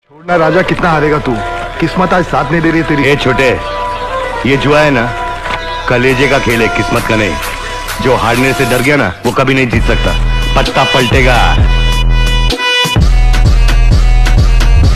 छोड़ना राजा, कितना हारेगा तू? किस्मत आज साथ नहीं दे रही तेरी। ए छोटे, ये जुआ है ना, कलेजे का खेल है, किस्मत का नहीं। जो हारने से डर गया ना, वो कभी नहीं जीत सकता। पत्ता पलटेगा।